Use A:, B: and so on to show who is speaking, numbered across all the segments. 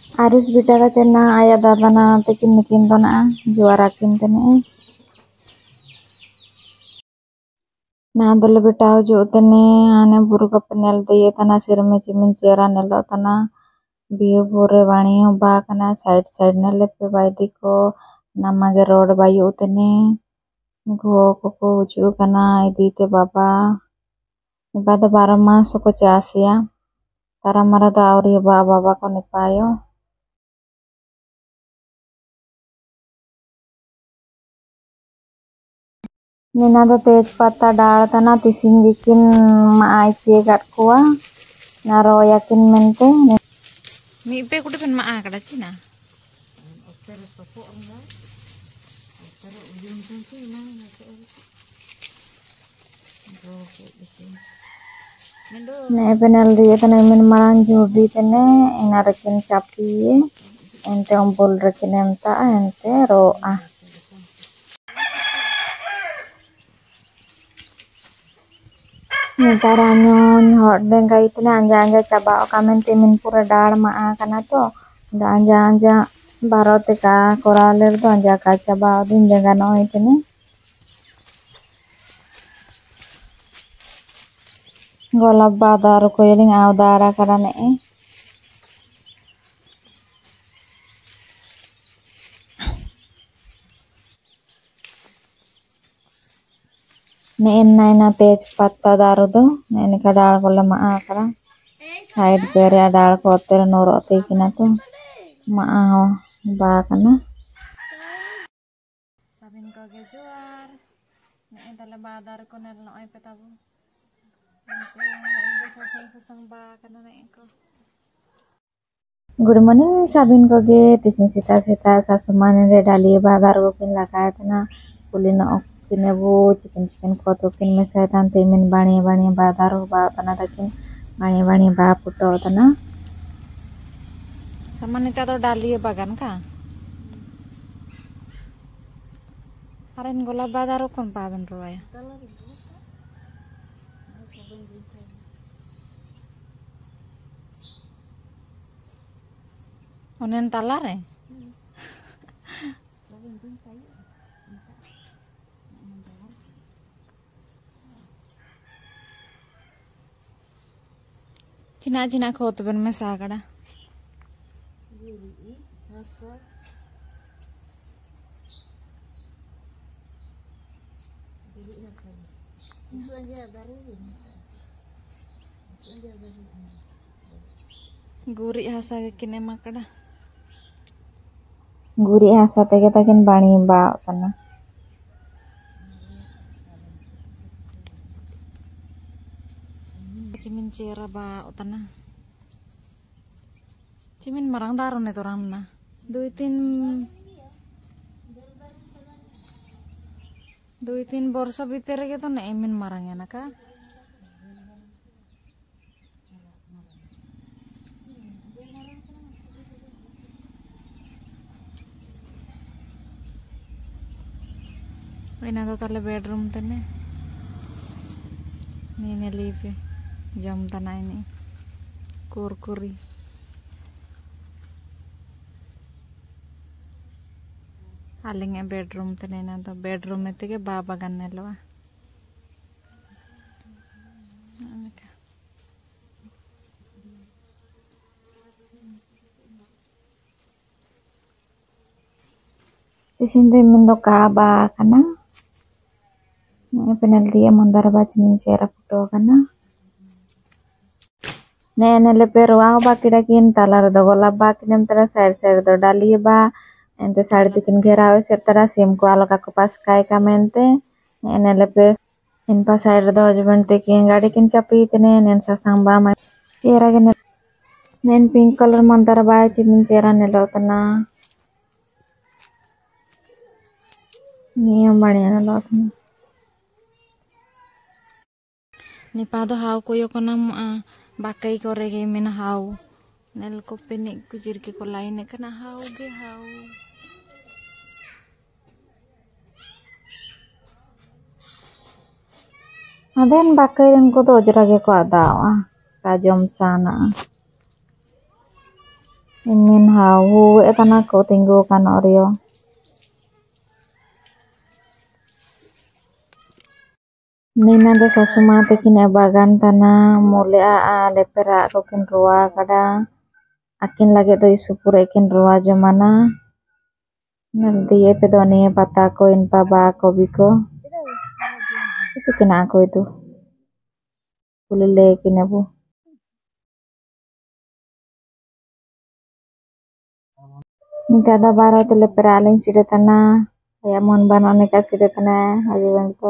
A: Arus bicara tena ayah dadana tekin mikin tona juara kin tene. Nah dole betau jo tene ane buru ka penel de ye tana sir में चिमिन चेरा नेलो तना बियो भोरे वाणी बा कना side side नेले पे by दिको नमागे road बायु तने घो को उचु कना इदीते बाबा बाद 12 मास को चासिया तारा मरा तो और ये बाबा को निपायो Nina do tej pata dal tana tising bikin maai cie kat kuah naro yakin mente
B: Mi pe kudu pen maa kada Cina.
A: ne penel dia tana min marang judi tene inarakin capi ente ompol rekin enta ente roa Nitaranyo hot denga itne anja anja caba kamen timin pura dal maa kana to da anja anja barote ka koraler to anja ka caba din denga no itne golab badar ko yeling awdara karane naina tej patta daru do nene ka dal kola maa kara side pere dal ko ter noro te kina to maa ho ba kana
B: Sabin ko ge juar. Ne dale badar ko nel no ay petabu. Sesang ba kana na ko.
A: Good morning sabin ko ge tisin sita sita sasuman re dali badar ko kin lakai tana kulina okine bu chicken chicken ko to kin mesai tan temin bani bani badar ho ba tana takin bani bani ba puto tana
B: Sama nita to dali bagan ka. Aren golab badar kon paben roya. Onen talare. Cina cina ko to ben mesa kada. Guri hasa kene makada.
A: guri asa tege takin bani ba tana
B: Cimin cera ba utana. Cimin marang daru ne torang na. Duitin borso bitere gitu na emin marang ya naka. Ini tuh tale bedroom tene. Ini live jam tanah ini kurkuri. Alingnya bedroom tene nanti bedroom itu ke baba ganne loa.
A: di sini mendo kaba kana ne penalti ya mandar ba chimin chera puto kana ne le pero a ba kida kin talar do gola ba kinem tara side side do dali ba ente side tikin घेराव se tara sim ko aloka ko pas kai kamente ne le pe in pa side do husband tikin gadi kin chapi tene nen sasang ba ma chera gene nen pink color mandar ba chimin chera ne lo tana niam bani na lo tana
B: Ni pado hau koyo konam bakai kore ge min hau. Nel ko penik kujir ke ko lain kana hau ge hau.
A: aden bakai ren ko do jera ge ko adawa ka jom sana Imin hawu etana ko tinggu kan Oreo. Nina do sasuma tekin bagan tana mule a lepera ko kin ruwa kada akin lage do isupure kin ruwa jomana nanti pedoni pata ko in paba ko biko itu kena aku itu kulile kina bu minta ada baro te lepera alin sire tana ya mon banone ka sire tana ayu banto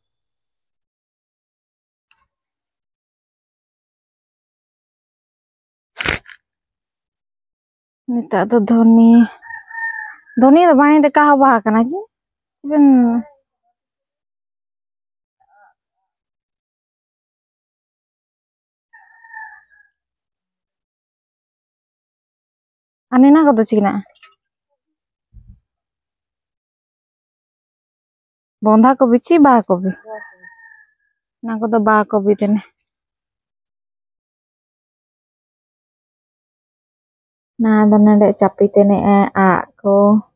A: minta do dhoni dhoni do bani de ka haba kana ji ben anina ko do chikna bondha ko bichi ba ko bi na ko do ba ko bi tene na do nade capi tene a ko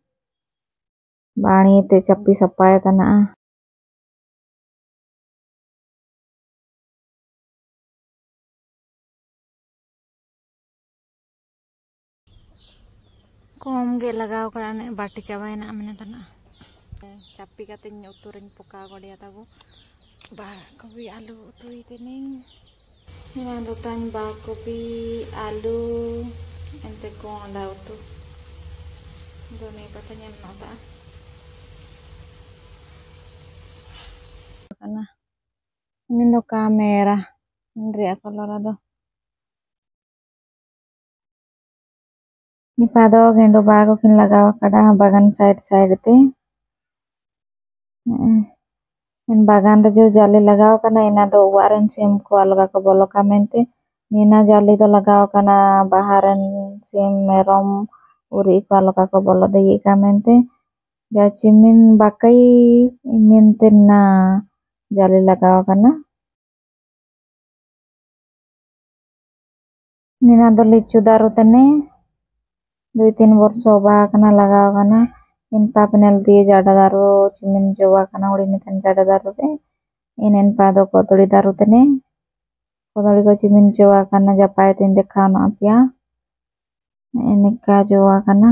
A: bani te capi sapai tana kom ge lagaw kara ne bati chabai na amne tana capi katin uturin puka godia tabu ba kopi alu utui tening nina dotan ba kopi alu ente kon da utu doni katanya nota karena mindo kamera ndri akolorado ni pado gendo bago kin lagaw kada bagan side te in bagan jo jali lagaw kana ina do waren sim ko alga ko bolo kamente nina jali do lagaw kana baharan sim merom uri ko alga ko bolo de kamente ja cimin bakai minten na jali lagaw kana nina do licu daru tene 2-3 ବର୍ଷ ba kana lagaw kana in pa penel diye jada daru cimin jowa kana uri nikan jada daru re inen pa do kodoli daru tene kodoli ko cimin jowa kana japai tin dekha no apia enika jowa kana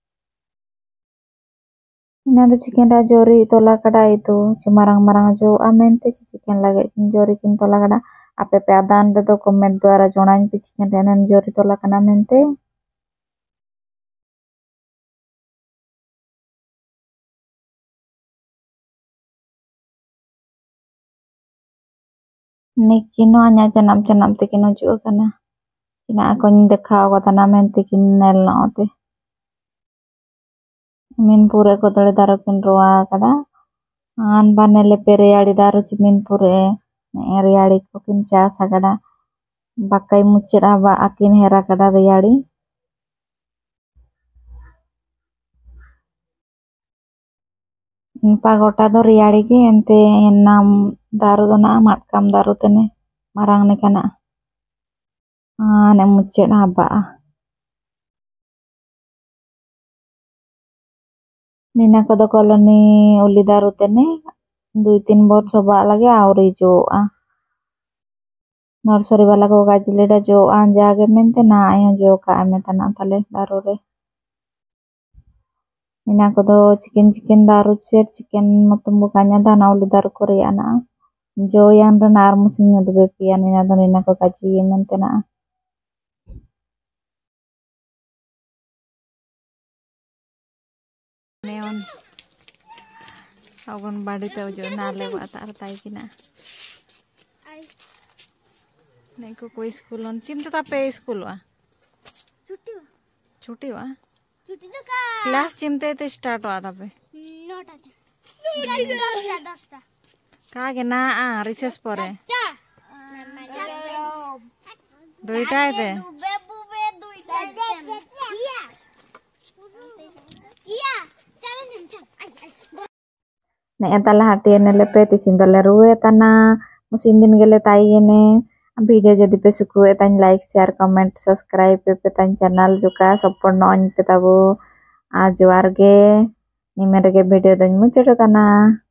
A: ina do chicken da jori tola kada itu marang jo amente chicken lage jori kin tola kada ape pe adan do comment द्वारा jonain pe chicken renan jori tola kana mente nikino anya janam tekino jo kana kina ako dekha ko tana mente kin nel no te min pure ko tole daro kin roa kada an banele pere yadi daru cimin pure ere yadi ko kin cha sagada bakai mucir aba akin hera kada yadi pagota do riyadi ki ente enam daru do na matkam daru tene marang ne kana ne mucir aba nina kodo koloni uli daru tene 2-3 ବର୍ଷ ba lagi auri jo nursery wala ko gajile da jo jage mente na ayo jo ka ame tana tale daru re nina kodo chicken daru cher chicken motum bukanya dana uli daru korea na jo yang renar musinyo do bepia nina do nina ko gaji mente na neon agon badi te jo na lewa tar tai kina neko ko school on चिंता तापे school वा छुट्टी वा class चिमते ते start वा तापे 9टा कागे ना recess परे 2टा ते ne etala hati ene lepe tisin dole ruwe tana musin din gele tai ene video जदि पे सुकुए तान लाइक शेयर कमेंट सब्सक्राइब पे तान चैनल जुका सपोर्ट नॉन पे ताबो आ जोआर गे निमेर गे वीडियो दन मुचड़ तना।